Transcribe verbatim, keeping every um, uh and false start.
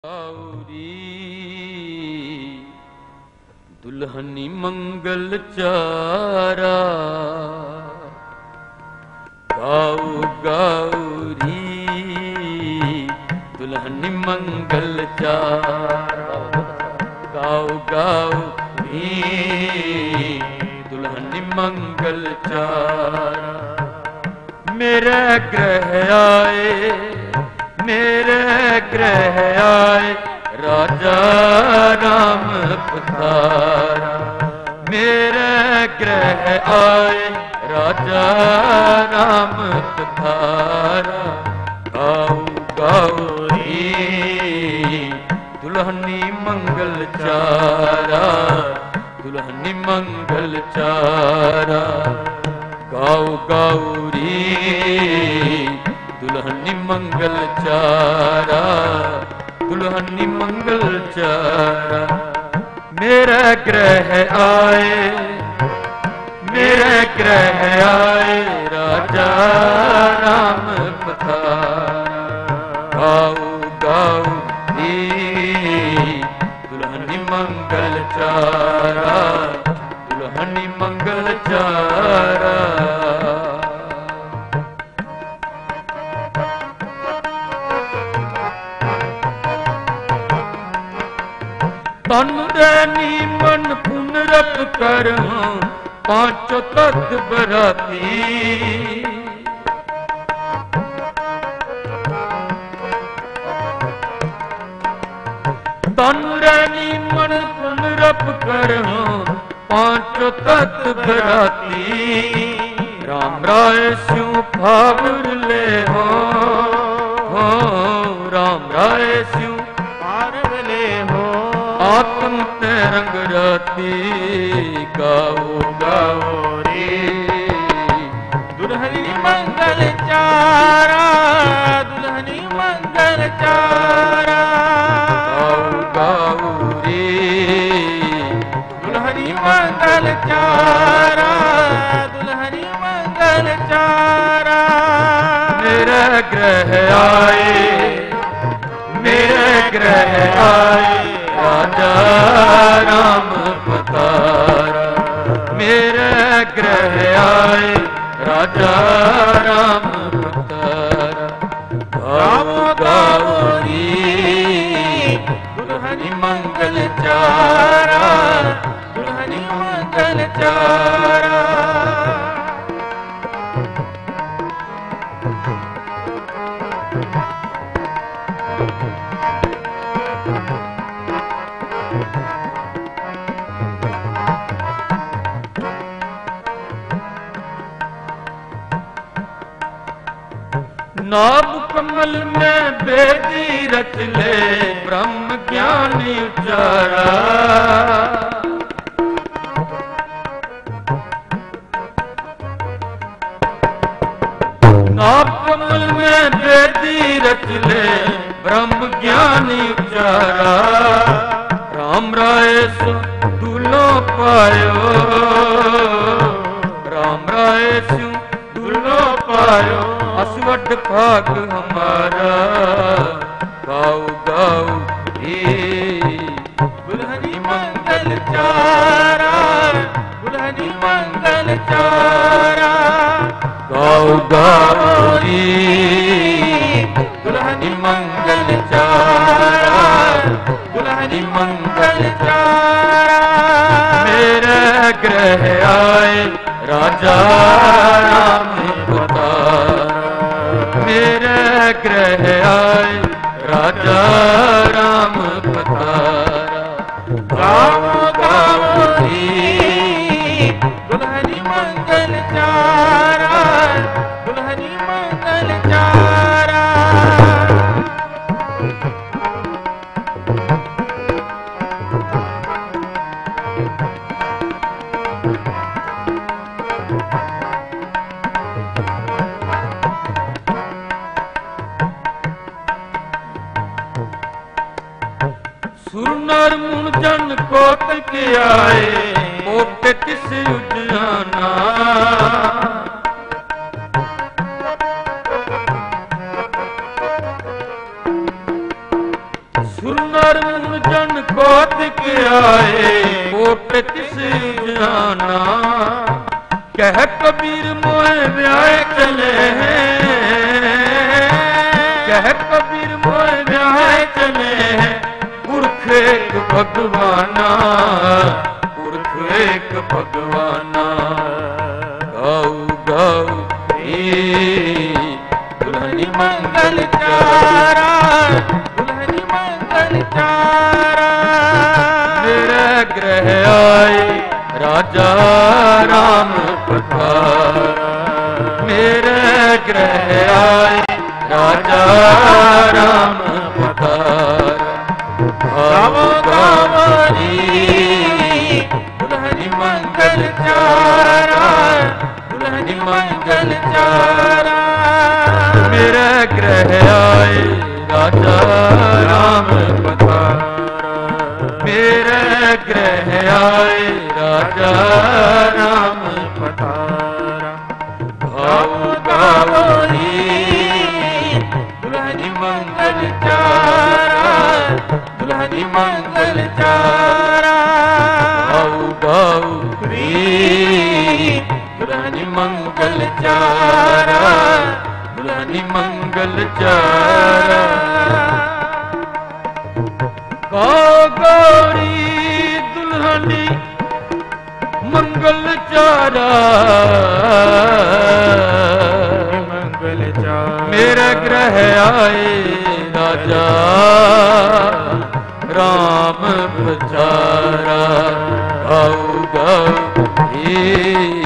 गौरी दुल्हनी मंगल चारा गाऊ गौरी दुल्हनी मंगल चारा गाऊ गौरी दुल्हनी मंगल चारा मेरे ग्रह आए मेरे ग्रह आए राजा राम पधारा मेरे ग्रह आए राजा राम पधारा गाऊ गौरी दुल्हनी मंगल चारा दुल्हनी मंगल चारा गाऊ गौरी दुल्हनी मंगल चारा दुल्हनी मंगल चारा मेरे ग्रह आए मेरे ग्रह आए राजा राम पधारा गाऊ गाऊ दुल्हनी मंगल चारा दुल्हनी मंगल चारा तन रैनी मन पुनरप कर पांचों तत्व बराती तन रैनी मन पुनरप कर पांचों तत्व बराती राम राय स्यों फावर ले हो राम राय स्यों फावर ले हो आत्म तरंग राती गाओ गाओ रे दुल्हनी मंगल चारा दुल्हनी मंगल चारा गाओ गाओ रे दुल्हनी मंगल चारा दुल्हनी मंगल चारा मेरे ग्रह आए मेरे ग्रह आए राजा राम पधारा मेरे ग्रह आए राजा राम पधारा गाओ गौरी दुल्हनी मंगल चारा दुल्हनी मंगल चारा नाभ कमल में बेदी रच ले ब्रह्म ज्ञानी उचारा नाभ कमल में बेदी रच ले ब्रह्म ज्ञानी उचारा राम राय सो दूल्हो पायो राम राय सो दूल्हो पायो असवट भाग हमारा गाऊ गाऊ दुल्हनी मंगल चारा दुल्हनी मंगल चारा गाऊ गाऊ दुल्हनी मंगल चारा दुल्हनी मंगल चारा मेरे ग्रह आए राजा राम पधारा मेरे ग्रह आए राजा राम पधारा गाओ गाओ दुल्हनी मंगल चारा दुल्हनी मंगल चारा सुरनर मुन जन कोट के आए मोट किस उजाना सुर नर जन कौतिक आए कोट तिस जाना कह कबीर मोह ब्याह चले हैं कह कबीर मोह ब्याह चले हैं पुरख एक भगवाना पुरख एक भगवाना गाऊ गाऊ दुल्हनी मंगल चारा दुल्हनी मंगल चारा मेरे ग्रह आए राजा राम पधारा मेरे ग्रह आए राजा राम पधारा गावो गावरी दुल्हनी मंगल चारा दुल्हनी मंगल चारा मेरे ग्रह आए राजा राम पधारा मेरे ग्रह आए राजा राम पधारा गाओ गाओ दुल्हनी मंगल चारा दुल्हनी मंगल चारा गाओ गाओ दुल्हनी मंगल चारा दुल्हनी मंगल चारा गाओ गौरी दुल्हनी मंगल चारा मंगल चारा मेरे ग्रह आए राजा राम पधारा गाओ गाओ